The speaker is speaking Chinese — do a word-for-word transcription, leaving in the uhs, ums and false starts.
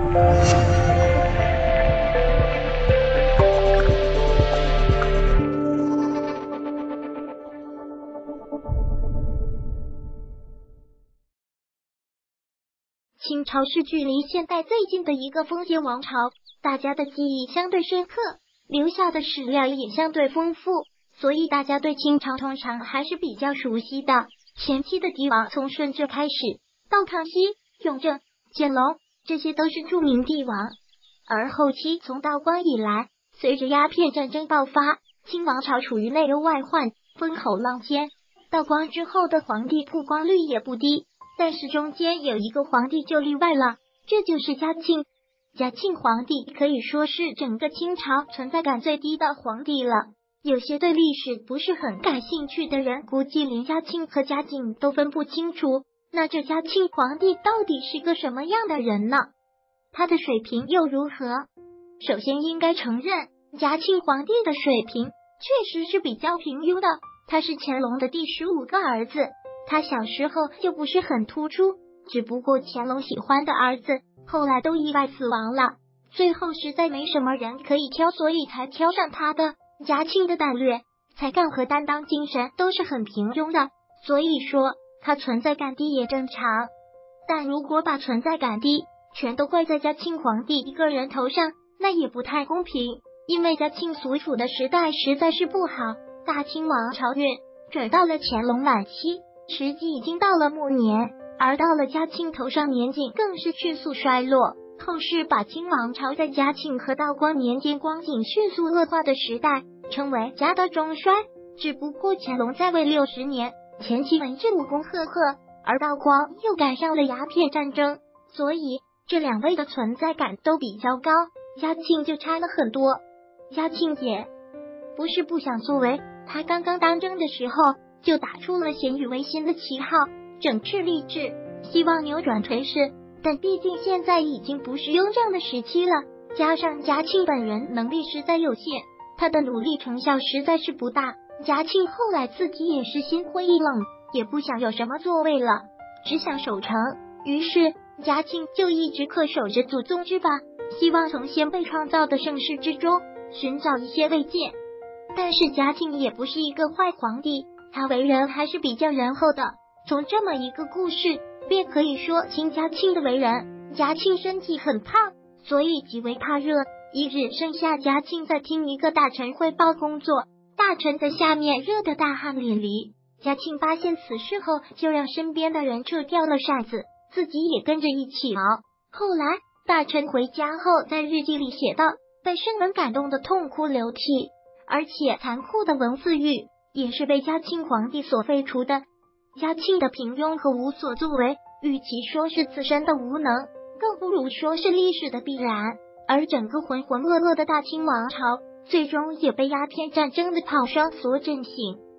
清朝是距离现代最近的一个封建王朝，大家的记忆相对深刻，留下的史料也相对丰富，所以大家对清朝通常还是比较熟悉的。前期的帝王从顺治开始，到康熙、雍正、乾隆，这些都是著名帝王。而后期从道光以来，随着鸦片战争爆发，清王朝处于内忧外患、风口浪尖。道光之后的皇帝曝光率也不低，但是中间有一个皇帝就例外了，这就是嘉庆。嘉庆皇帝可以说是整个清朝存在感最低的皇帝了。有些对历史不是很感兴趣的人，估计连嘉庆和嘉靖都分不清楚。那这嘉庆皇帝到底是个什么样的人呢？他的水平又如何？首先应该承认，嘉庆皇帝的水平确实是比较平庸的。他是乾隆的第十五个儿子，他小时候就不是很突出，只不过乾隆喜欢的儿子后来都意外死亡了，最后实在没什么人可以挑，所以才挑上他的。嘉庆的胆略、才干和担当精神都是很平庸的，所以说他存在感低也正常。但如果把存在感低全都怪在嘉庆皇帝一个人头上，那也不太公平，因为嘉庆所处的时代实在是不好，大清王朝运转到了乾隆晚期，时机已经到了末年，而到了嘉庆头上年景更是迅速衰落。后世把清王朝在嘉庆和道光年间光景迅速恶化的时代称为嘉德中衰。只不过乾隆在位六十年，前期文治武功赫赫，而道光又赶上了鸦片战争，所以这两位的存在感都比较高，嘉庆就差了很多。嘉庆也不是不想作为，他刚刚当政的时候就打出了咸与维新的旗号，整治吏治，希望扭转颓势。但毕竟现在已经不是雍正的时期了，加上嘉庆本人能力实在有限，他的努力成效实在是不大。嘉庆后来自己也是心灰意冷，也不想有什么作为了，只想守成。于是嘉庆就一直恪守着祖宗之法，希望从先辈创造的盛世之中寻找一些慰藉。但是嘉庆也不是一个坏皇帝，他为人还是比较仁厚的。从这么一个故事便可以说清嘉庆的为人。嘉庆身体很胖，所以极为怕热。一日盛夏，嘉庆在听一个大臣汇报工作，大臣在下面热得大汗淋漓。嘉庆发现此事后，就让身边的人撤掉了扇子，自己也跟着一起熬。后来大臣回家后在日记里写道，被圣人感动的痛哭流涕，而且残酷的文字狱也是被嘉庆皇帝所废除的。嘉庆的平庸和无所作为，与其说是自身的无能，更不如说是历史的必然。而整个浑浑噩噩的大清王朝，最终也被鸦片战争的炮声所震醒。